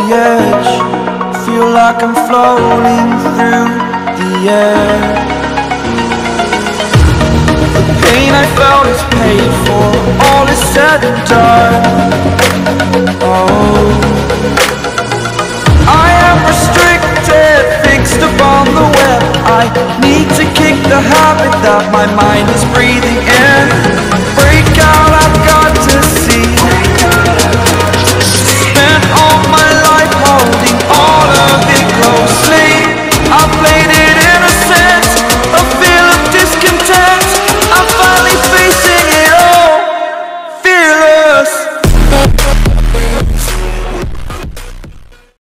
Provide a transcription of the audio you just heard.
edge. Feel like I'm floating through the air. The pain I felt is paid for, all is said and done. Oh, I am restricted, fixed upon the web. I need to kick the habit that my mind is breathing in.